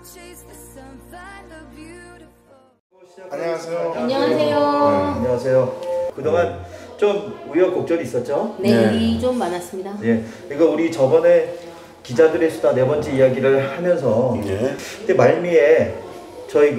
안녕하세요. 안녕하세요. 네, 안녕하세요. 그동안 좀 우여곡절이 있었죠? 네, 일이 좀 많았습니다. 예, 이거 우리 저번에 기자들의 수다 4번째 이야기를 하면서 그때 말미에 저희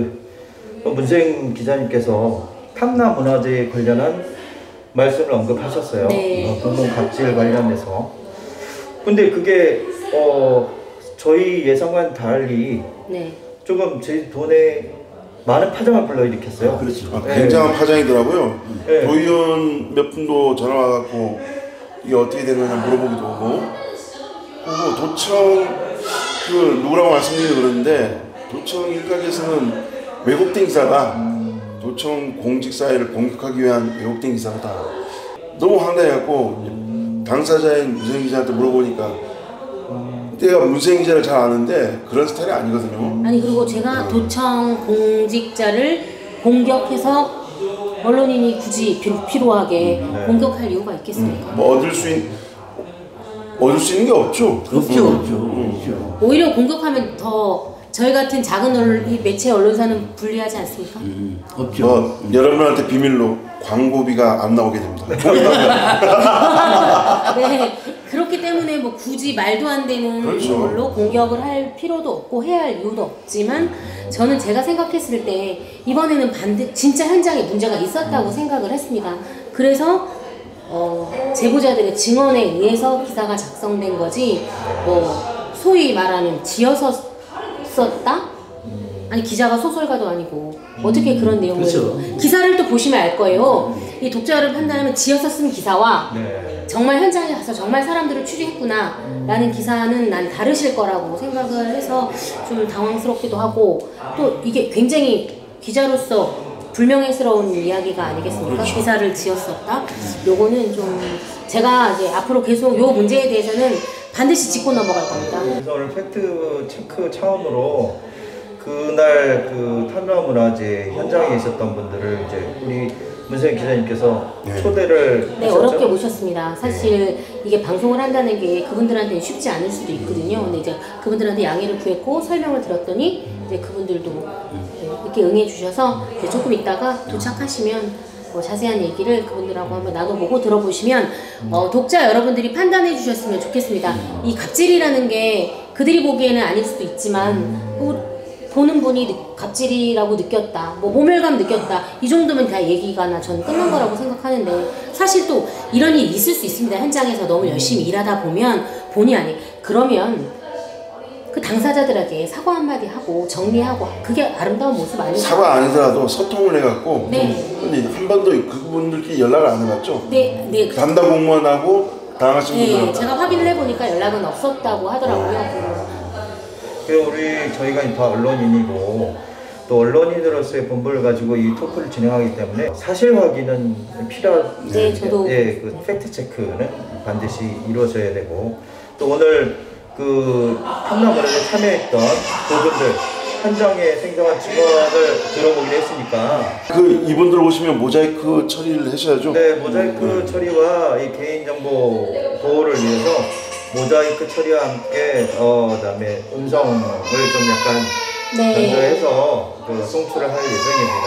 문생 기자님께서 탐나문화재에 관련한 말씀을 언급하셨어요. 네. 공공 갑질 관련해서. 근데 그게 저희 예상과는 달리 네. 조금 제 돈에 많은 파장을 불러일으켰어요. 그렇죠. 굉장한 파장이더라고요. 네. 도의원 몇 분도 전화 와갖고 이게 어떻게 된 거냐 물어보기도 하고, 그리고 도청 누구라고 말씀드리려고 그러는데, 도청 일각에서는 왜곡된 기사다. 도청 공직사회를 공격하기 위한 왜곡된 기사다. 너무 황당해갖고 당사자인 문생 기자한테 물어보니까 내가 문생 기자를 잘 아는데 그런 스타일이 아니거든요. 아니, 그리고 제가 도청 공직자를 공격해서 언론인이 굳이 필요하게 공격할 이유가 있겠습니까? 뭐 얻을 수 있는 게 없죠. 없죠. 오히려 공격하면 더 저희 같은 작은 이 매체 언론사는 불리하지 않습니까? 없죠. 여러분한테 비밀로 광고비가 안 나오게 됩니다. 네, 그렇기 때문에 뭐 굳이 말도 안 되는 그렇죠. 걸로 공격을 할 필요도 없고 해야 할 이유도 없지만, 저는 제가 생각했을 때 이번에는 진짜 현장에 문제가 있었다고 생각을 했습니다. 그래서 제보자들의 증언에 의해서 기사가 작성된 거지, 뭐 소위 말하는 지어서 썼다? 아니, 기자가 소설가도 아니고 어떻게 그런 내용을. 그렇죠. 기사를 또 보시면 알 거예요. 이 독자를 판단하면 지어서 쓴 기사와 정말 현장에 가서 정말 사람들을 취재했구나 라는 기사는 난 다르실 거라고 생각을 해서 좀 당황스럽기도 하고, 또 이게 굉장히 기자로서 불명예스러운 이야기가 아니겠습니까? 그렇죠. 기사를 지었었다? 요거는 좀 제가 이제 앞으로 계속 요 문제에 대해서는 반드시 짚고 넘어갈 겁니다. 그래서 오늘 팩트 체크 차원으로 그날 탐나문화재 현장에 있었던 분들을 이제 우리 문생 기자님께서 초대를 네, 하셨죠? 어렵게 모셨습니다. 사실 이게 방송을 한다는 게 그분들한테는 쉽지 않을 수도 있거든요. 근데 이제 그분들한테 양해를 구했고 설명을 들었더니 이제 그분들도 이렇게 응해 주셔서 이제 조금 있다가 도착하시면 자세한 얘기를 그분들하고 한번 나눠보고 들어보시면 독자 여러분들이 판단해 주셨으면 좋겠습니다. 이 갑질이라는 게 그들이 보기에는 아닐 수도 있지만 보는 분이 갑질이라고 느꼈다, 뭐 모멸감 느꼈다, 이 정도면 다 얘기가 저는 끝난 거라고 생각하는데, 사실 또 이런 일이 있을 수 있습니다. 현장에서 너무 열심히 일하다 보면 본의 아니 그러면 그 당사자들에게 사과 한마디 하고 정리하고, 그게 아름다운 모습 아니죠? 사과 아니더라도 소통을 해갖고. 네. 근데 한 번도 그분들끼리 연락을 안 해봤죠? 네. 담당 공무원하고 당하신 분들은. 네, 제가 확인을 해보니까 연락은 없었다고 하더라고요. 저희가 다 언론인이고 또 언론인으로서의 본분을 가지고 이 토크를 진행하기 때문에 사실 확인은 필요한. 네, 저도. 그 팩트 체크는 반드시 이루어져야 되고, 또 오늘 탐나문화재에 참여했던 그분들 현장의 생생한 증언을 들어보기로 했으니까 이분들 오시면 모자이크 처리를 하셔야죠. 네, 모자이크 처리와 이 개인정보 보호를 위해서 모자이크 처리와 함께 그다음에 음성을 좀 약간 변조해서 송출을 할 예정입니다.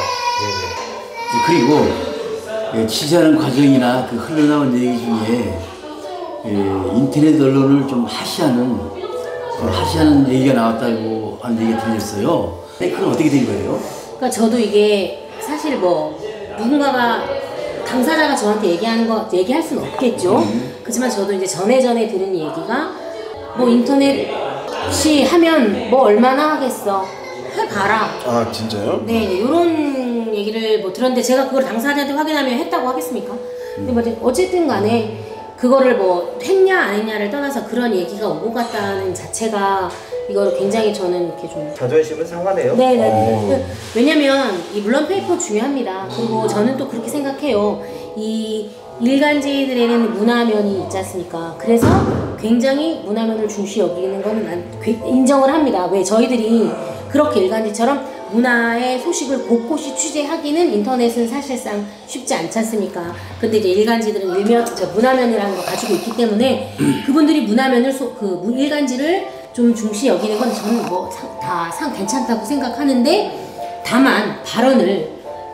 그리고 취재하는 과정이나 흘러나온 얘기 중에 인터넷 언론을 좀 하시하는 얘기가 나왔다고 하는 얘기가 들렸어요. 그건 어떻게 된 거예요? 그러니까 저도 이게 사실 뭐 누군가가 당사자가 저한테 얘기할 수는 없겠죠. 그렇지만 저도 이제 전에 들은 얘기가 뭐 인터넷이 하면 뭐 얼마나 하겠어, 해봐라. 아, 진짜요? 네, 이런 얘기를 뭐 들었는데, 제가 그걸 당사자한테 확인하면 했다고 하겠습니까? 근데 뭐 어쨌든 간에 그거를 뭐 했냐 안 했냐를 떠나서 그런 얘기가 오고 갔다는 자체가 이거를 굉장히 저는 이렇게 좀 자존심은 상하네요. 네네. 왜냐면 이 물론 페이퍼 중요합니다. 그리고 저는 또 그렇게 생각해요. 이 일간지들에는 문화면이 있지 않습니까? 그래서 굉장히 문화면을 중시 여기는 거는 난 인정을 합니다. 왜 저희들이 그렇게 일간지처럼 문화의 소식을 곳곳이 취재하기는 인터넷은 사실상 쉽지 않지 않습니까? 근데 이제 일간지들은 문화면이라는 걸 가지고 있기 때문에 그분들이 문화면을 일간지를 좀 중시 여기는 건 저는 뭐 다 괜찮다고 생각하는데 다만 발언을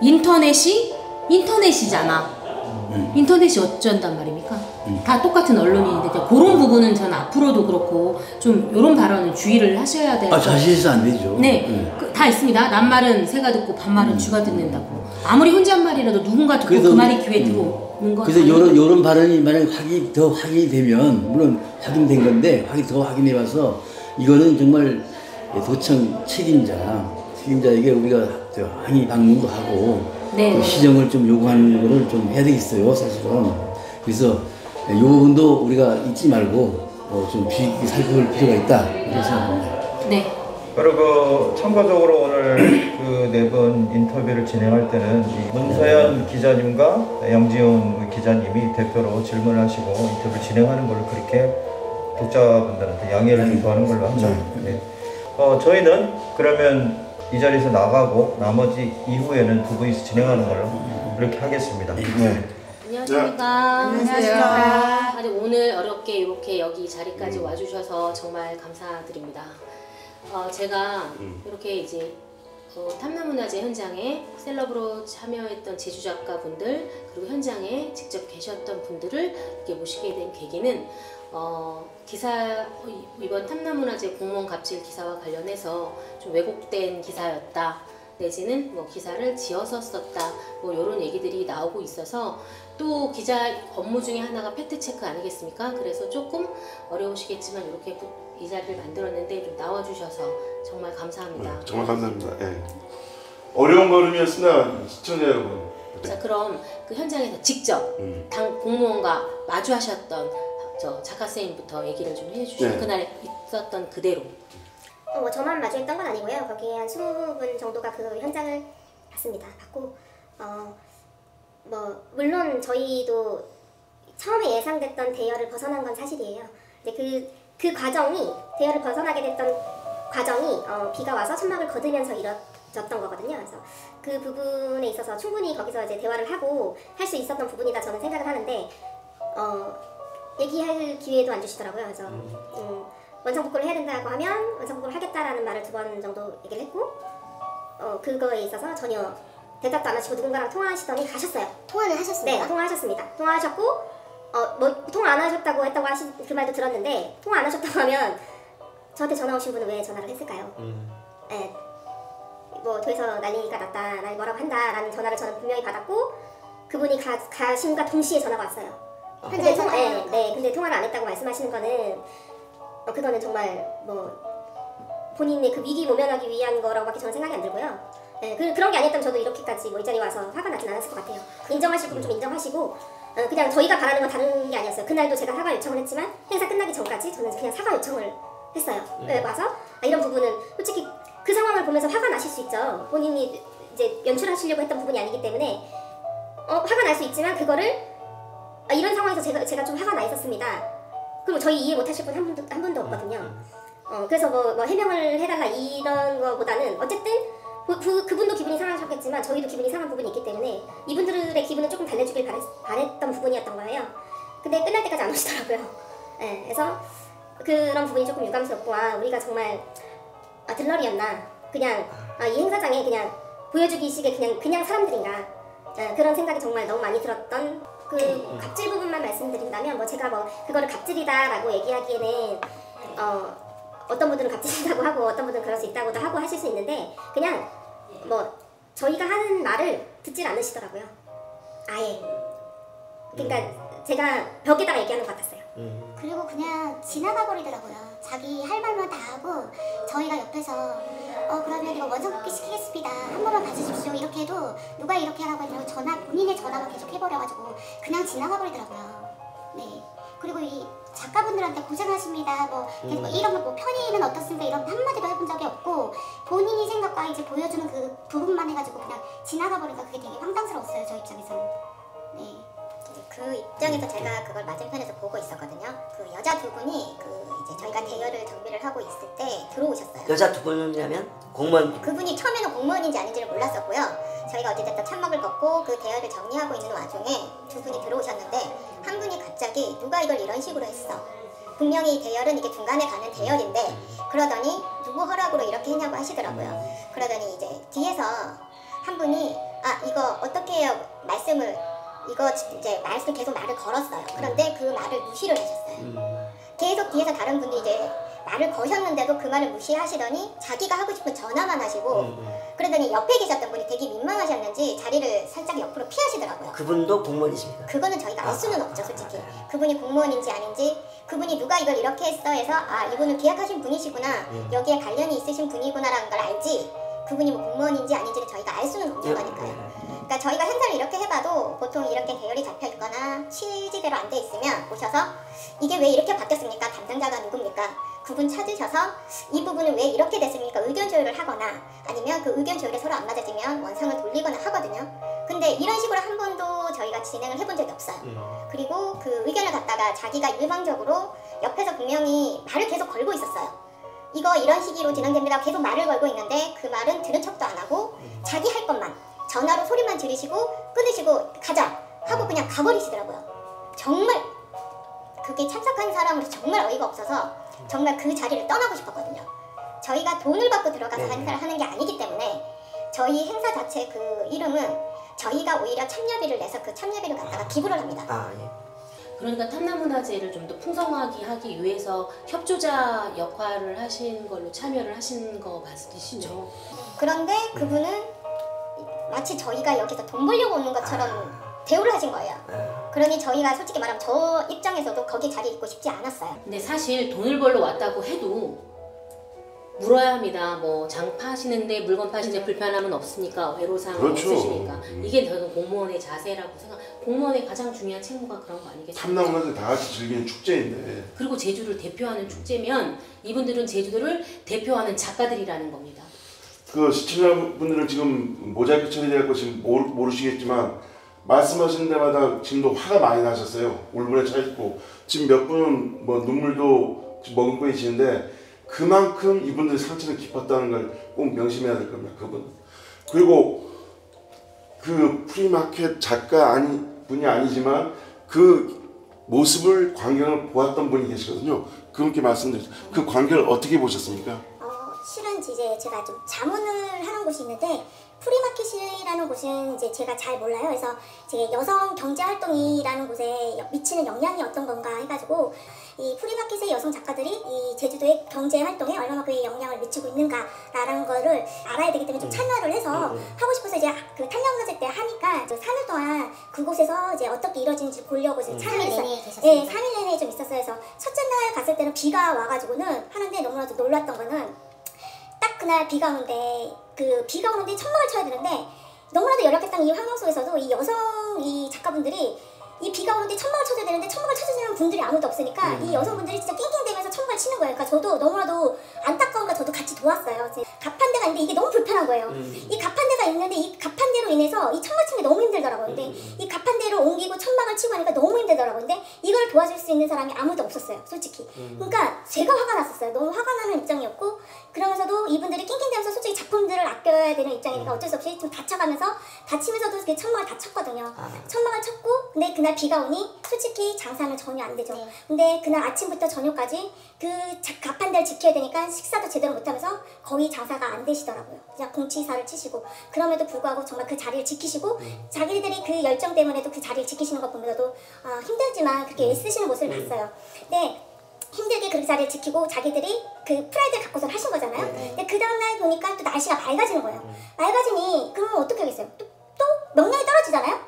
인터넷이잖아. 인터넷이 어쩐단 말입니까? 다 똑같은 언론인데 그런 부분은 저는 앞으로도 그렇고 좀 이런 발언은 주의를 하셔야 돼요. 자신 있어 안 되죠. 네, 다 있습니다. 낱말은 새가 듣고 반말은 쥐가 듣는다고. 아무리 혼잣말이라도 누군가 듣고 그 말이 귀에 들어오는 거. 그래서 요런 발언이 만약 확인이 되면 물론 확인된 건데 더 확인해봐서 이거는 정말 도청 책임자에게 우리가 항의 방문도 하고 네. 시정을 좀 요구하는 거를 좀 해야 되겠어요, 사실은. 그래서 이 부분도 우리가 잊지 말고 좀 주의 깊게 살펴볼 필요가 있다 이렇게 생각합니다. 네. 그리고 참고적으로 오늘 그 네 분 인터뷰를 진행할 때는 이 문서연 기자님과 양지훈 기자님이 대표로 질문하시고 인터뷰를 진행하는 걸로 그렇게 독자분들한테 양해를 요구하는 걸로 하죠. 네. 저희는 그러면 이 자리에서 나가고 나머지 이후에는 두 분이서 진행하는 걸로 그렇게 하겠습니다. 네. 안녕하십니까. 안녕하세요. 아주 오늘 어렵게 이렇게 여기 자리까지 와주셔서 정말 감사드립니다. 제가 이렇게 이제 탐나문화제 현장에 셀럽으로 참여했던 제주작가분들 그리고 현장에 직접 계셨던 분들을 이렇게 모시게 된 계기는 이번 탐나문화제 공무원 갑질 기사와 관련해서 좀 왜곡된 기사였다 내지는 뭐 기사를 지어서 썼다 뭐 이런 얘기들이 나오고 있어서 또 기자 업무 중에 하나가 팩트체크 아니겠습니까? 그래서 조금 어려우시겠지만 이렇게 이 자리를 만들었는데 좀 나와주셔서 정말 감사합니다. 정말 감사합니다. 예. 어려운 걸음이었으나 시청자 여러분. 자 그럼 그 현장에서 직접 당 공무원과 마주하셨던 저 작가 선생님부터 얘기를 좀 해주시죠. 네. 그날 있었던 그대로. 뭐 저만 마주했던 건 아니고요. 거기에 한 20분 정도가 그 현장을 봤고 뭐 물론 저희도 처음에 예상됐던 대열을 벗어난 건 사실이에요. 근데 그 과정이 대열을 벗어나게 됐던 과정이 비가 와서 천막을 걷으면서 이뤄졌던 거거든요. 그래서 그 부분에 있어서 충분히 거기서 이제 대화를 하고 할 수 있었던 부분이다 저는 생각을 하는데 얘기할 기회도 안 주시더라고요. 그래서 원상복구를 해야 된다고 하면 원상복구를 하겠다라는 말을 2번 정도 얘기를 했고 그거에 있어서 전혀 대답도 안 하시고 누군가랑 통화하시더니 가셨어요. 통화를 하셨습니까? 네, 통화하셨습니다. 통화하셨고 뭐 통화 안 하셨다고 했다고 그 말도 들었는데 통화 안 하셨다고 하면 저한테 전화 오신 분은 왜 전화를 했을까요? 네, 뭐 도에서 난리가 났다, 날 뭐라고 한다라는 전화를 저는 분명히 받았고 그분이 가심과 동시에 전화가 왔어요. 근데 근데 통화를 안 했다고 말씀하시는 거는 그거는 정말 뭐 본인의 그 위기 모면하기 위한 거라고밖에 저는 생각이 안 들고요. 네, 그런 게 아니었다면 저도 이렇게까지 뭐 이 자리에 와서 화가 나진 않았을 것 같아요. 인정하실 부분 좀 인정하시고 그냥 저희가 바라는 건 다른 게 아니었어요. 그날도 제가 사과 요청을 했지만 행사 끝나기 전까지 저는 그냥 사과 요청을 했어요. 와서 이런 부분은 솔직히 그 상황을 보면서 화가 나실 수 있죠. 본인이 이제 연출하시려고 했던 부분이 아니기 때문에 화가 날 수 있지만 그거를 이런 상황에서 제가 좀 화가 나 있었습니다. 그리고 저희 이해 못하실 분 한 분도 없거든요. 그래서 뭐 해명을 해달라 이런 거보다는 어쨌든 그분도 기분이 상하셨겠지만 저희도 기분이 상한 부분이 있기 때문에 이분들의 기분을 조금 달래주길 바랬던 부분이었던 거예요. 근데 끝날 때까지 안 오시더라고요. 네, 그래서 그런 부분이 조금 유감스럽고 우리가 정말 들러리였나 그냥 이 행사장에 그냥 보여주기식의 그냥 사람들인가 그런 생각이 정말 너무 많이 들었던 그 갑질 부분만 말씀드린다면 뭐 제가 뭐 그거를 갑질이다라고 얘기하기에는 어떤 분들은 갑질이라고 하고 어떤 분들은 그럴 수 있다고도 하고 하실 수 있는데 그냥 뭐 저희가 하는 말을 듣질 않으시더라고요. 아예. 그러니까 제가 벽에다가 얘기하는 것 같았어요. 그리고 그냥 지나가 버리더라고요. 자기 할 말만 다 하고 저희가 옆에서 그러면 이거 원상복귀 시키겠습니다. 한 번만 봐주십시오. 이렇게 해도 누가 이렇게 하라고 했냐고 본인의 전화만 계속 해버려가지고 그냥 지나가 버리더라고요. 네. 그리고 이 작가분들한테 고생하십니다. 뭐 이런 거 뭐 편의는 어떻습니까? 이런 한마디도 해본 적이 없고 본인이 생각과 이제 보여주는 그 부분만 해가지고 그냥 지나가 버리니까 그게 되게 황당스러웠어요. 저 입장에서는. 네. 그 입장에서 제가 그걸 맞은편에서 보고 있었거든요. 그 여자 두 분이 이제 저희가 대여를 정비를 하고 있을 때 들어오셨어요. 여자 두 분이라면 공무원? 그분이 처음에는 공무원인지 아닌지를 몰랐었고요. 저희가 어찌됐든 천막을 걷고 그 대여를 정리하고 있는 와중에 두 분이 들어오셨는데 한 분이 갑자기 누가 이걸 이런 식으로 했어 분명히 대열은 이게 중간에 가는 대열인데 그러더니 누구 허락으로 이렇게 했냐고 하시더라고요. 그러더니 이제 뒤에서 한 분이 아 이거 어떻게 해요 말씀을 이거 이제 계속 말을 걸었어요. 그런데 그 말을 무시를 하셨어요. 계속 뒤에서 다른 분이 이제 말을 거셨는데도 그 말을 무시하시더니 자기가 하고 싶은 전화만 하시고 그러더니 옆에 계셨던 분이 되게 민망하셨는지 자리를 살짝 옆으로 피하시더라고요. 그분도 공무원이십니까? 그거는 저희가 알 수는 없죠 솔직히. 그분이 공무원인지 아닌지 그분이 누가 이걸 이렇게 했어 해서 아 이분은 계약하신 분이시구나 여기에 관련이 있으신 분이구나라는 걸 알지 그분이 뭐 공무원인지 아닌지를 저희가 알 수는 없는 거니까요. 그러니까 저희가 행사를 이렇게 해봐도 보통 이렇게 대열이 잡혀 있거나 실지대로 안 돼 있으면 오셔서 이게 왜 이렇게 바뀌었습니까? 담당자가 누굽니까? 그분 찾으셔서 이 부분은 왜 이렇게 됐습니까? 의견 조율을 하거나 아니면 그 의견 조율이 서로 안 맞아지면 원상을 돌리거나 하거든요. 근데 이런 식으로 한 번도 저희가 진행을 해본 적이 없어요. 그리고 그 의견을 갖다가 자기가 일방적으로 옆에서 분명히 말을 계속 걸고 있었어요. 이거 이런 식으로 진행됩니다. 계속 말을 걸고 있는데 그 말은 들은 척도 안 하고 자기 할 것만 전화로 소리만 지르시고 끊으시고 가자 하고 그냥 가버리시더라고요. 정말 그게 참석한 사람으로서 정말 어이가 없어서 정말 그 자리를 떠나고 싶었거든요. 저희가 돈을 받고 들어가서 행사를 하는 게 아니기 때문에 저희 행사 자체 그 이름은 저희가 오히려 참여비를 내서 그 참여비를 갖다가 기부를 합니다. 아, 예. 그러니까 탐나문화제를 좀 더 풍성하게 하기 위해서 협조자 역할을 하신 걸로 참여를 하신 거 맞으시죠? 그런데 그분은 마치 저희가 여기서 돈 벌려고 오는 것처럼 대우를 하신 거예요. 그러니 저희가 솔직히 말하면 저 입장에서도 거기 자리에 있고 싶지 않았어요. 근데 사실 돈을 벌러 왔다고 해도 물어야 합니다. 뭐 장 파시는데 물건 파시는데 불편함은 없습니까? 애로사항 그렇죠. 없으십니까? 이게 저는 공무원의 자세라고 생각. 공무원의 가장 중요한 책무가 그런 거 아니겠습니까? 탐나문화제 다 같이 즐기는 축제인데 그리고 제주를 대표하는 축제면 이분들은 제주도를 대표하는 작가들이라는 겁니다. 그 시청자분들은 지금 모자이크 처리될 것이 모르시겠지만 말씀하시는 데마다 지금도 화가 많이 나셨어요. 울분에 차 있고 지금 몇 분은 뭐 눈물도 머금고 계시는데 그만큼 이분들의 상처는 깊었다는 걸 꼭 명심해야 될 겁니다. 그분. 그리고 그 프리마켓 작가 분이 아니지만 그 모습을 광경을 보았던 분이 계시거든요. 그분께 말씀드렸죠. 그 광경을 어떻게 보셨습니까? 실은 이제 제가 좀 자문을 하는 곳이 있는데 프리마켓이라는 곳은 이제 제가 잘 몰라요. 그래서 제 여성 경제 활동이라는 곳에 미치는 영향이 어떤 건가 해가지고 이 프리마켓의 여성 작가들이 이 제주도의 경제 활동에 얼마만큼의 영향을 미치고 있는가라는 거를 알아야 되기 때문에 좀 참여를 해서 하고 싶어서 이제 그 탐나문화제 때 하니까 3일 동안 그곳에서 이제 어떻게 이루어지는지 보려고 지금 참여했어요. 네, 3일 내내 좀 있었어요. 그래서 첫째 날 갔을 때는 비가 와가지고는 하는데 너무나도 놀랐던 거는 딱 그날 비가 오는데 그 비가 오는데 천막을 쳐야 되는데 너무나도 열악했던 이 환경 속에서도 이 여성 이 작가분들이 이 비가 오는데 천막을 쳐줘야 되는데 천막을 쳐주는 분들이 아무도 없으니까 이 여성분들이 진짜 낑낑대면서 천막을 치는 거예요. 그러니까 저도 너무나도 안타까운가 저도 같이 도왔어요. 가판대가 있는데 이게 너무 불편한 거예요. 이 가판대가 있는데 이 가판대로 인해서 이 천막 치는 게 너무 힘들더라고요. 근데 이 가판대로 옮기고 천막을 치고 하니까 너무 힘들더라고요. 근데 이걸 도와줄 수 있는 사람이 아무도 없었어요. 솔직히. 그러니까 제가 화가 났었어요. 너무 화가 나는 입장이었고 그러면서도 이분들이 낑낑대면서 솔직히 작품들을 아껴야 되는 입장이니까 어쩔 수 없이 좀 다치면서도 그 천막을 다 쳤거든요. 천막을 쳤고 근데 그날 비가 오니 솔직히 장사는 전혀 안 되죠. 근데 그날 아침부터 저녁까지 그 가판대를 지켜야 되니까 식사도 제대로 못하면서 거의 장사가 안 되시더라고요. 그냥 공치사를 치시고 그럼에도 불구하고 정말 그 자리를 지키시고 자기들이 그 열정 때문에도 그 자리를 지키시는 것 보면서도 힘들지만 그렇게 애쓰시는 모습을 봤어요. 근데 힘들게 그 자리를 지키고 자기들이 그 프라이드를 갖고서 하신 거잖아요. 근데 그 다음날 보니까 또 날씨가 맑아지는 거예요. 맑아지니 그러면 어떻게 하겠어요? 또 명량이 떨어지잖아요.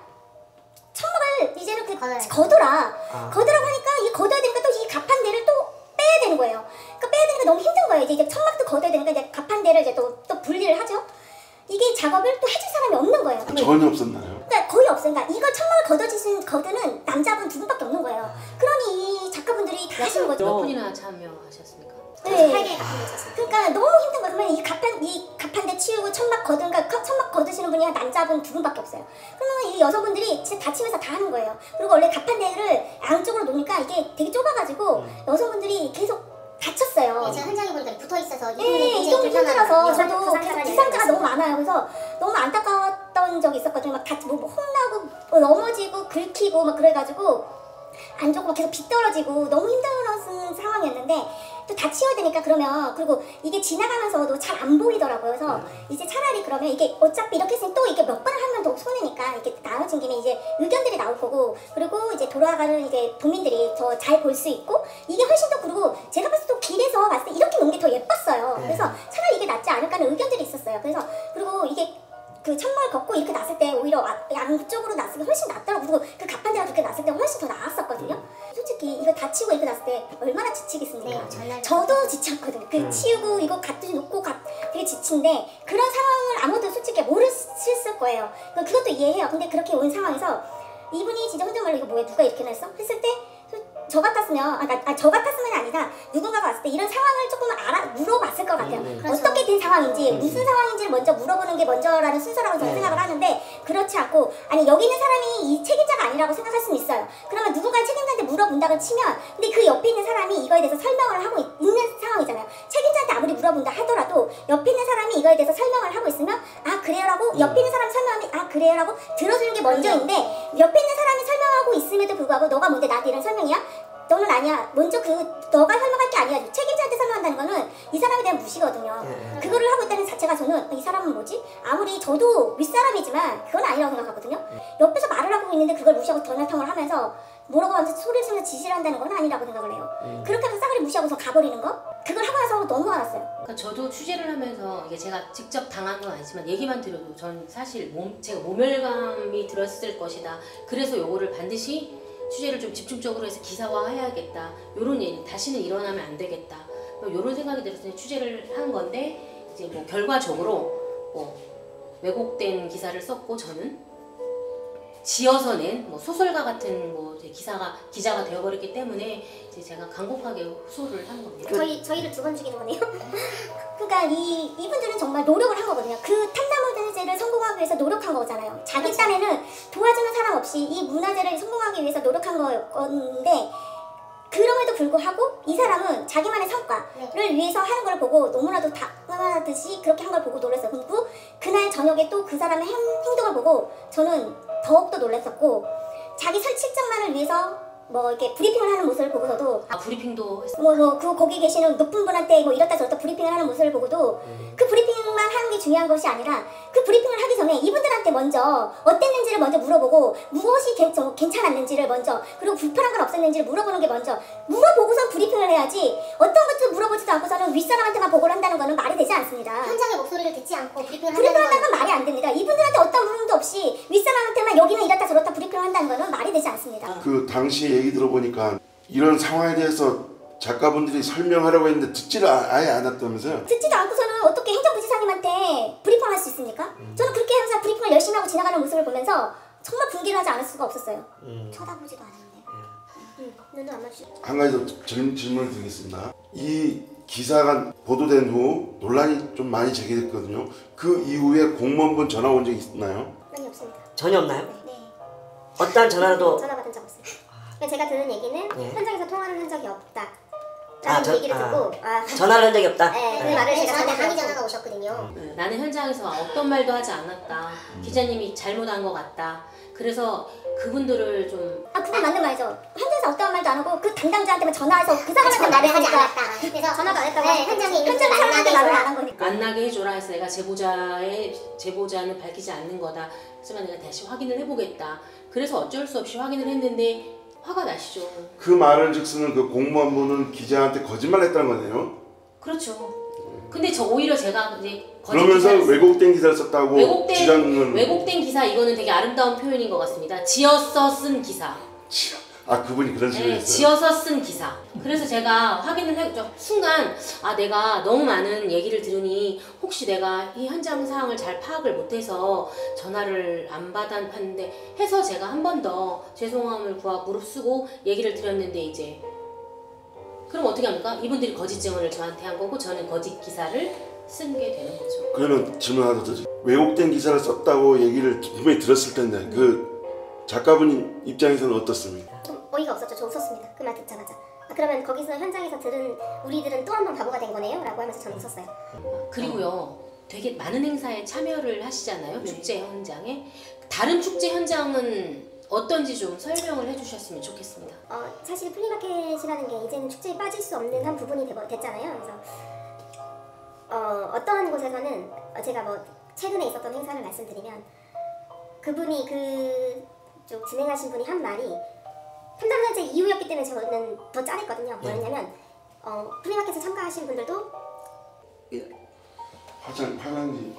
천막을 이제는 거둬라. 거두라고 하니까 이 거둬야 되니까 또 이 가판대를 또 빼야 되는 거예요. 그러니까 빼야 되니까 너무 힘든 거예요. 이제 천막도 거둬야 되니까 이제 가판대를 이제 또 분리를 하죠. 이게 작업을 또 해줄 사람이 없는 거예요. 전혀 없었나요? 그러니까 거의 없어요. 그러니까 이걸 천막을 거두는 남자분 2분밖에 없는 거예요. 그러니 이 작가분들이 다 하시는 거죠. 몇 분이나 참여하셨습니까? 네. 그러니까 너무 힘든 거예요. 그러면 이 가판대 치우고 천막 거두시는 분이 남자분 2분밖에 없어요. 그러면 이 여성분들이 진짜 다치면서 다 하는 거예요. 그리고 원래 가판대를 양쪽으로 놓으니까 이게 되게 좁아가지고 여성분들이 계속 다쳤어요. 제가 현장에 보니까 붙어 있어서 이동이 힘들어서 저도 부상자가 너무 많아요. 그래서 너무 안타까웠던 적이 있었거든요. 막 뭐 혼나고 넘어지고 긁히고 막 그래가지고 안 좋고 계속 비 떨어지고 너무 힘들었던 상황이었는데 또 다 치워야 되니까 그러면 그리고 이게 지나가면서도 잘 안 보이더라고요. 그래서 이제 차라리 그러면 이게 어차피 이렇게 했으면 또 이게 몇 번을 하면 더 손해니까 이렇게 나눠진 김에 이제 의견들이 나올 거고 그리고 이제 돌아가는 이제 도민들이 더 잘 볼 수 있고 이게 훨씬 더 그리고 제가 봤을 때 또 길에서 봤을 때 이렇게 놓은 게 더 예뻤어요. 그래서 차라리 이게 낫지 않을까 하는 의견들이 있었어요. 그래서 그리고 이게 그 천막을 걷고 이렇게 놨을 때 오히려 양쪽으로 놨을 때 훨씬 낫더라고. 그리고 그 갑판대가 그렇게 놨을 때 훨씬 더 나았었거든요. 솔직히 이거 다 치우고 이렇게 놨을 때 얼마나 지치겠습니까? 저도 지쳤거든요. 그 치우고 이거 갖다 놓고 되게 지친데 그런 상황을 아무도 솔직히 모르실 거예요. 그것도 이해해요. 근데 그렇게 온 상황에서 이분이 진짜 혼잣말로 이거 뭐야 누가 이렇게 놨어? 했을 때 저 같았으면 저 같았으면 아니라 누군가가 왔을 때 이런 상황을 조금 물어봤을 것 같아요. 그렇죠. 어떻게 된 상황인지 무슨 상황인지를 먼저 물어보는 게 먼저라는 순서라고 저는 생각을 하는데 그렇지 않고 아니 여기 있는 사람이 이 책임자가 아니라고 생각할 수는 있어요. 그러면 누군가 책임자한테 물어본다고 치면 근데 그 옆에 있는 사람이 이거에 대해서 설명을 하고 있는 상황이잖아요. 책임자한테 아무리 물어본다 하더라도 옆에 있는 사람이 이거에 대해서 설명을 하고 있으면 아 그래요라고 옆에 있는 사람이 설명하면 아 그래요라고 들어주는 게 먼저인데 옆에 있는 사람이 설명하고 있음에도 불구하고 너가 뭔데 나한테 이런 설명이야? 너는 아니야. 먼저 너가 설명할 게 아니야. 책임자한테 설명한다는 거는 이 사람에 대한 무시거든요. 그거를 하고 있다는 자체가 저는 이 사람은 뭐지? 아무리 저도 윗사람이지만 그건 아니라고 생각하거든요. 옆에서 말을 하고 있는데 그걸 무시하고 덜나탕을 하면서 뭐라고 하면서 소리를 지르면서 지시를 한다는 건 아니라고 생각을 해요. 그렇게 해서 싸그리 무시하고서 가버리는 거? 그걸 하고 나서 너무 화났어요. 그러니까 저도 취재를 하면서 이게 제가 직접 당한 건 아니지만 얘기만 들어도 전 사실 제가 모멸감이 들었을 것이다. 그래서 요거를 반드시 취재를 좀 집중적으로 해서 기사화해야겠다. 요런 일 다시는 일어나면 안 되겠다. 요런 생각이 들어서 취재를 한 건데 이제 뭐 결과적으로 뭐 왜곡된 기사를 썼고 저는 지어서 낸 뭐 소설가 같은 뭐 기자가 되어버렸기 때문에 이제 제가 간곡하게 호소를 한 겁니다. 저희를 2번 죽이는 거네요. 그러니까 이분들은 정말 노력을 한 거거든요. 그 탐나무대제를 성공하기 위해서 노력한 거잖아요. 자기 딴에는 도와주는 사람 없이 이 문화재를 성공하기 위해서 노력한 건데 그럼에도 불구하고 이 사람은 자기만의 성과를 위해서 하는 걸 보고 너무나도 당연하듯이 그렇게 한 걸 보고 놀랐어요. 그리고 그날 저녁에 또 그 사람의 행동을 보고 저는 더욱더 놀랐었고 자기 실적만을 위해서 뭐 이렇게 브리핑을 하는 모습을 보고서도 브리핑도 했어요. 거기 계시는 높은 분한테 뭐 이렇다 저렇다 브리핑을 하는 모습을 보고도 그 브리핑만 하는 게 중요한 것이 아니라 그 브리핑을 하기 전에 이분들한테 먼저 어땠는지를 먼저 물어보고 무엇이 괜찮았는지를 먼저 그리고 불편한 건 없었는지를 물어보는 게 먼저 물어보고선 브리핑을 해야지 어떤 것도 물어보지도 않고서는 윗사람한테만 보고를 한다는 거는 말이 되지 않습니다. 현장의 목소리를 듣지 않고 브리핑을 한다는 건 말이 안 됩니다. 이분들한테 어떤 부분도 없이 윗사람한테만 여기는 이렇다 저렇다 브리핑을 한다는 거는 말이 되지 않습니다. 그 당시 얘기 들어보니까 이런 상황에 대해서 작가분들이 설명하려고 했는데 듣지를 아예 않았다면서요? 듣지도 않고서는 어떻게 행정부지사님한테 브리핑을 할 수 있습니까? 저는 그렇게 하면서 브리핑을 열심히 하고 지나가는 모습을 보면서 정말 분개를 하지 않을 수가 없었어요. 쳐다보지도 않았는데. 눈도 안 마주치고. 한 가지 더 질문을 드리겠습니다. 이 기사가 보도된 후 논란이 좀 많이 제기됐거든요. 그 이후에 공무원분 전화 온 적이 있나요? 아니 없습니다. 전혀 없나요? 네. 어떠한 전화라도 전화 받은 적 없어요. 제가 들은 얘기는 네. 현장에서 통화를 한 적이 없다. 아, 라는 얘기를 듣고 전화를 한 적이 없다? 네, 그 말을 제가 저한테 전해 항의 전화가 오셨거든요. 나는 현장에서 어떤 말도 하지 않았다. 기자님이 잘못한 것 같다. 그래서 그분들을 좀 그건 맞는 말이죠. 현장에서 어떠한 말도 안 하고 그 담당자한테만 전화해서 그 사람한테 전화를 말을 하지 하니까 않았다. 그래서 전화도 안 했다고 현장에 있는 현장 분을 사람한테 만나게 말을 해줘라. 안 한 거니까. 만나게 해줘라 해서 내가 제보자는 밝히지 않는 거다. 하지만 내가 다시 확인을 해보겠다. 그래서 어쩔 수 없이 확인을 했는데 화가 나시죠. 그 말을 즉서는 그 공무원분은 기자한테 거짓말했다는 거네요. 그렇죠. 근데 오히려 제가 이제 그러면서 왜곡된 기사를 썼다고 왜곡된 기사 이거는 되게 아름다운 표현인 것 같습니다. 지어서 쓴 기사. 그분이 그런 식으로 네, 했어요? 지어서 쓴 기사. 그래서 제가 확인을 해보죠. 순간 내가 너무 많은 얘기를 들으니 혹시 내가 이 현장 상황을 잘 파악을 못해서 전화를 안 받았는데 해서 제가 한 번 더 죄송함을 구하고 무릅쓰고 얘기를 드렸는데 이제 그럼 어떻게 합니까? 이분들이 거짓 증언을 저한테 한 거고 저는 거짓 기사를 쓴 게 되는 거죠. 그러면 질문 하나 더 드릴게요. 왜곡된 기사를 썼다고 얘기를 분명히 들었을 텐데 그 작가분 입장에서는 어떻습니까? 좀 어이가 없었죠. 저 웃었습니다. 그 말 듣자마자. 그러면 거기서 현장에서 들은 우리들은 또 한 번 바보가 된 거네요? 라고 하면서 저는 웃었어요. 그리고요. 되게 많은 행사에 참여를 하시잖아요. 축제 현장에. 다른 축제 현장은 어떤지 좀 설명을 해주셨으면 좋겠습니다. 사실 플리마켓이라는 게 이제는 축제에 빠질 수 없는 한 부분이 됐잖아요. 그래서 어떠한 곳에서는 제가 뭐 최근에 있었던 행사를 말씀드리면 그분이 좀 진행하신 분이 한 말이 3.4제 이후였기 때문에 저는 더 짠했거든요. 뭐였냐면 플리마켓에 참가하신 분들도 화장지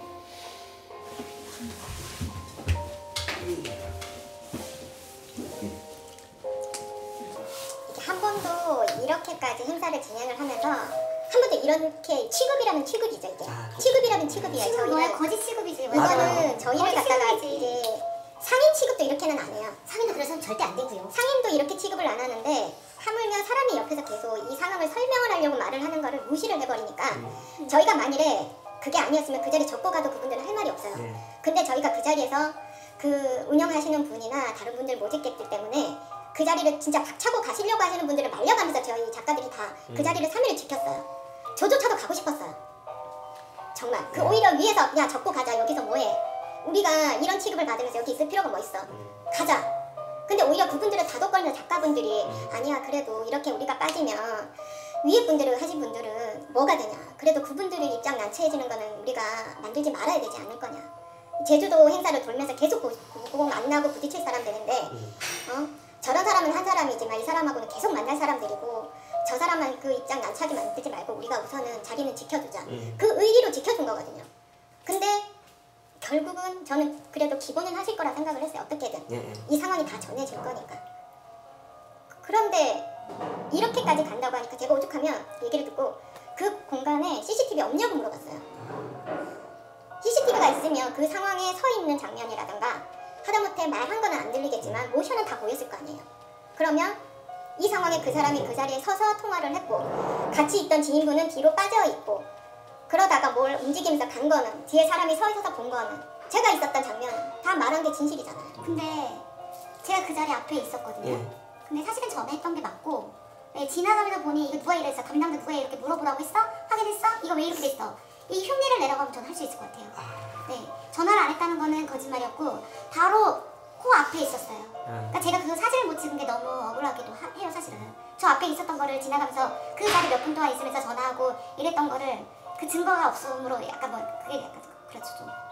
한 번도 이렇게까지 행사를 진행을 하면서 한 번도 이렇게 취급이라면 취급이죠 이게. 취급이라면 취급이에요. 취급이 뭐야? 저희는 거짓 취급이지. 이거는 저희를 거짓 갖다가 취급이지. 이제 상인 취급도 이렇게는 안 해요. 상인도 그래서는 절대 안 되고요. 상인도 이렇게 취급을 안 하는데 하물며 사람이 옆에서 계속 이 상황을 설명을 하려고 말을 하는 거를 무시를 해버리니까 저희가 만일에 그게 아니었으면 그 자리 접고 가도 그분들은 할 말이 없어요. 근데 저희가 그 자리에서 그 운영하시는 분이나 다른 분들 모집객들 때문에 그 자리를 진짜 박차고 가시려고 하시는 분들을 말려가면서 저희 작가들이 다 그 자리를 3일을 지켰어요. 저조차도 가고 싶었어요. 정말 그 오히려 위에서 야 접고 가자. 여기서 뭐해. 우리가 이런 취급을 받으면서 여기 있을 필요가 뭐 있어. 가자. 근데 오히려 그분들은 다독거리는 작가분들이 아니야 그래도 이렇게 우리가 빠지면 위에 분들을 하신 분들은 뭐가 되냐. 그래도 그분들을 입장 난처해지는 거는 우리가 만들지 말아야 되지 않을 거냐. 제주도 행사를 돌면서 계속 보고 만나고 부딪힐 사람들인데 저런 사람은 한 사람이지만 이 사람하고는 계속 만날 사람들이고 저 사람은 그 입장 난처하게 만들지 말고 우리가 우선은 자리는 지켜주자. 그 의리로 지켜준 거거든요. 근데 결국은 저는 그래도 기본은 하실 거라 생각을 했어요. 어떻게든. 이 상황이 다 전해질 거니까. 그런데 이렇게까지 간다고 하니까 제가 오죽하면 얘기를 듣고 그 공간에 CCTV 없냐고 물어봤어요. CCTV가 있으면 그 상황에 서 있는 장면이라든가 하다못해 말한 거는 안 들리겠지만 모션은 다 보였을 거 아니에요. 그러면 이 상황에 그 사람이 그 자리에 서서 통화를 했고 같이 있던 지인분은 뒤로 빠져있고 그러다가 뭘 움직이면서 간 거는 뒤에 사람이 서 있어서 본 거는 제가 있었던 장면은 다 말한 게 진실이잖아요. 근데 제가 그 자리 앞에 있었거든요. 근데 사실은 전에 했던 게 맞고 지나가면서 보니 이거 누가 이랬어? 담당자 누가 이렇게 물어보라고 했어? 확인했어? 이거 왜 이렇게 됐어? 이 흉내를 내려가면 저는 할 수 있을 것 같아요. 네, 전화를 안 했다는 거는 거짓말이었고 바로 코 앞에 있었어요. 그러니까 제가 그 사진을 못 찍은 게 너무 억울하기도 해요 사실은. 저 앞에 있었던 거를 지나가면서 그 자리 몇 분 동안 있으면서 전화하고 이랬던 거를 그 증거가 없음으로 약간 뭐 그게 약간 그렇죠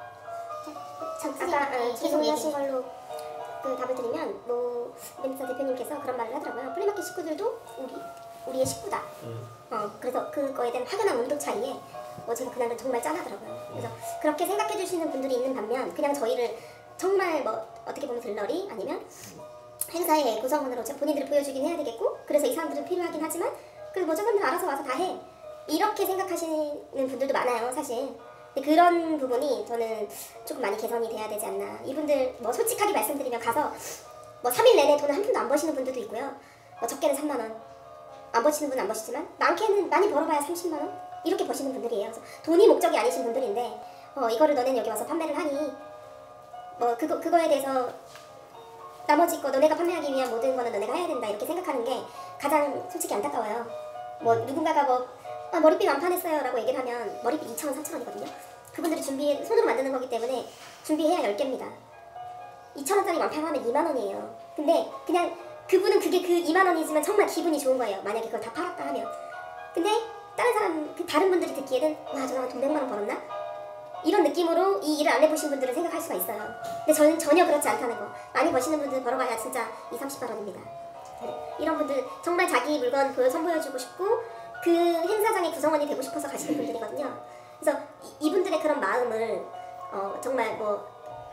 좀. 아까 계속하신 걸로 그 답을 드리면 뭐 멘사 대표님께서 그런 말을 하더라고요. 플리마켓 식구들도 우리의 식구다. 그래서 그거에 대한 확연한 온도 차이에 제가 그날은 정말 짠하더라고요. 그래서 그렇게 생각해 주시는 분들이 있는 반면 그냥 저희를 정말 뭐 어떻게 보면 들러리 아니면 행사의 구성원으로 본인들을 보여주긴 해야 되겠고 그래서 이 사람들은 필요하긴 하지만 저 사람들 알아서 와서 다 해. 이렇게 생각하시는 분들도 많아요 사실. 근데 그런 부분이 저는 조금 많이 개선이 돼야 되지 않나. 이분들 뭐 솔직하게 말씀드리면 가서 뭐 3일 내내 돈을 한 푼도 안 버시는 분들도 있고요. 적게는 3만 원. 안 버시는 분은 안 버시지만 많게는 많이 벌어봐야 30만 원 이렇게 버시는 분들이에요. 그래서 돈이 목적이 아니신 분들인데 이거를 너네는 여기 와서 판매를 하니 뭐 그거에 대해서 나머지 거 너네가 판매하기 위한 모든 거는 너네가 해야 된다 이렇게 생각하는 게 가장 솔직히 안타까워요. 뭐 누군가가 머리핀 완판했어요 라고 얘기를 하면 머리핀 2,000원, 3,000원이거든요. 그분들이 손으로 만드는 거기 때문에 준비해야 10개입니다. 2,000원짜리 완판하면 2만 원이에요. 근데 그냥 그분은 그게 그 2만 원이지만 정말 기분이 좋은 거예요. 만약에 그걸 다 팔았다 하면. 근데 다른 분들이 듣기에는 와, 저 사람 돈 100만 원 벌었나? 이런 느낌으로 이 일을 안 해보신 분들은 생각할 수가 있어요. 근데 저는 전혀 그렇지 않다는 거. 많이 버시는 분들 벌어봐야 진짜 30만 원입니다. 이런 분들 정말 자기 물건 선보여주고 싶고 그 행사장의 구성원이 되고 싶어서 가시는 분들이거든요. 그래서 이분들의 그런 마음을 정말 뭐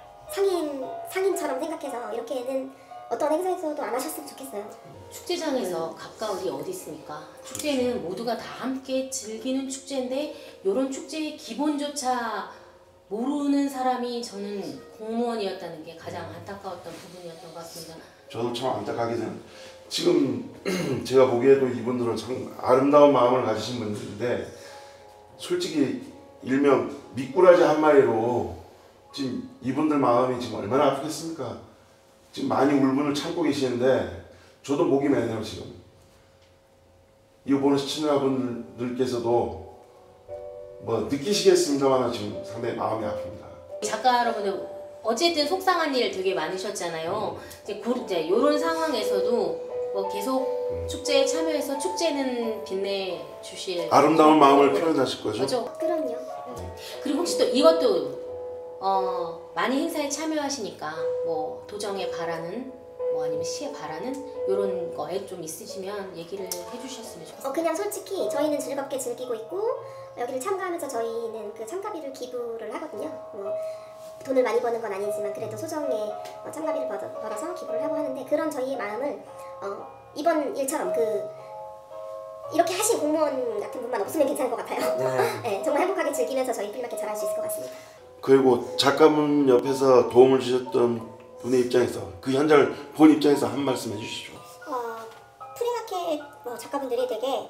상인처럼 생각해서 이렇게는 어떤 행사에서도 안 하셨으면 좋겠어요. 축제장에서 가까울이 어디 있습니까? 축제는 모두가 다 함께 즐기는 축제인데 이런 축제의 기본조차 모르는 사람이 저는 공무원이었다는 게 가장 안타까웠던 부분이었던 것 같습니다. 저도 참 안타깝게 생각해요. 지금 제가 보기에도 이분들은 참 아름다운 마음을 가지신 분들인데 솔직히 일명 미꾸라지 한 마리로 지금 이분들 마음이 지금 얼마나 아프겠습니까? 지금 많이 울분을 참고 계시는데 저도 목이 메네요 지금. 이거 보는 시청자분들께서도 뭐 느끼시겠습니다만 지금 상당히 마음이 아픕니다. 작가 여러분들 어쨌든 속상한 일 되게 많으셨잖아요. 이제 요런 상황에서도 뭐 계속 축제에 참여해서 축제는 빛내 주실 아름다운 마음을 표현하실 거죠? 거죠? 그럼요. 그리고 혹시 또 이것도 많이 행사에 참여하시니까 뭐 도정에 바라는 뭐 아니면 시에 바라는 이런 거에 좀 있으시면 얘기를 해주셨으면 좋겠어요. 그냥 솔직히 저희는 즐겁게 즐기고 있고 여기를 참가하면서 저희는 그 참가비를 기부를 하거든요. 뭐 돈을 많이 버는 건 아니지만 그래도 소정에 참가비를 벌어서 기부를 하고 하는데 그런 저희의 마음을 이번 일처럼 이렇게 하신 공무원 같은 분만 없으면 괜찮을 것 같아요. 네, 정말 행복하게 즐기면서 저희 프리마켓 잘할 수 있을 것 같습니다. 그리고 작가분 옆에서 도움을 주셨던 분의 입장에서 그 현장을 본 입장에서 한 말씀 해주시죠. 프리마켓 작가분들이 되게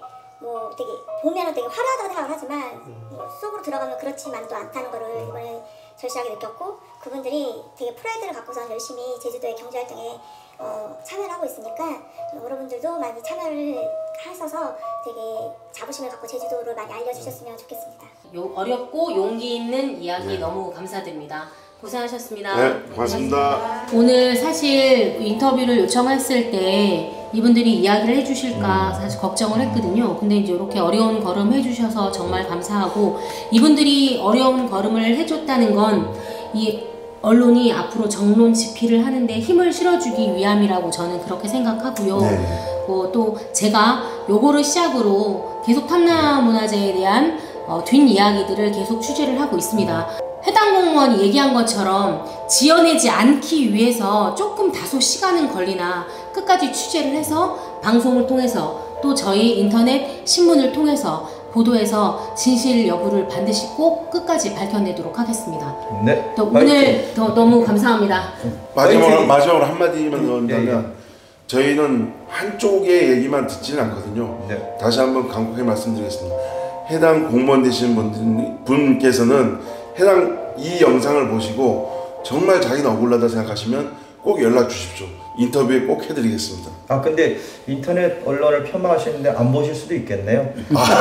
보면은 되게 화려하다고 생각을 하지만 속으로 들어가면 그렇지만도 않다는 거를 이번에 절실하게 느꼈고 그분들이 되게 프라이드를 갖고서 열심히 제주도의 경제활동에 참여를 하고 있으니까 여러분들도 많이 참여를 하셔서 되게 자부심을 갖고 제주도를 많이 알려주셨으면 좋겠습니다. 어렵고 용기 있는 이야기 너무 감사드립니다. 고생하셨습니다. 네, 고맙습니다. 오늘 사실 인터뷰를 요청했을 때 이분들이 이야기를 해주실까 사실 걱정을 했거든요. 근데 이제 이렇게 어려운 걸음 해주셔서 정말 감사하고 이분들이 어려운 걸음을 해줬다는 건 이 언론이 앞으로 정론 집필을 하는데 힘을 실어주기 위함이라고 저는 그렇게 생각하고요. 또 제가 요거를 시작으로 계속 판나문화재에 대한 뒷이야기들을 계속 취재를 하고 있습니다. 해당 공무원이 얘기한 것처럼 지어내지 않기 위해서 조금 다소 시간은 걸리나 끝까지 취재를 해서 방송을 통해서 또 저희 인터넷 신문을 통해서 보도해서 진실 여부를 반드시 꼭 끝까지 밝혀내도록 하겠습니다. 네. 또 오늘 너무 감사합니다. 마지막으로 한마디만 넣는다면 저희는 한쪽의 얘기만 듣지는 않거든요. 다시 한번 강하게 말씀드리겠습니다. 해당 공무원 되시는 분께서는 해당 이 영상을 보시고 정말 자기는 억울하다 생각하시면 꼭 연락 주십시오. 인터뷰에 꼭 해드리겠습니다. 근데 인터넷 언론을 폄하하시는데 안 보실 수도 있겠네요.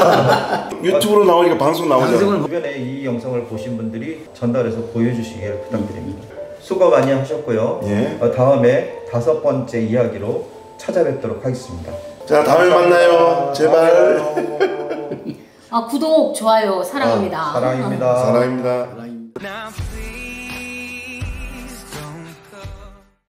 유튜브로 나오니까 방송 나오죠. 주변에 이 영상을 보신 분들이 전달해서 보여주시길 부탁드립니다. 수고 많이 하셨고요. 다음에 5번째 이야기로 찾아뵙도록 하겠습니다. 자, 다음에 만나요. 제발. 구독, 좋아요, 사랑합니다. 사랑입니다. 사랑입니다.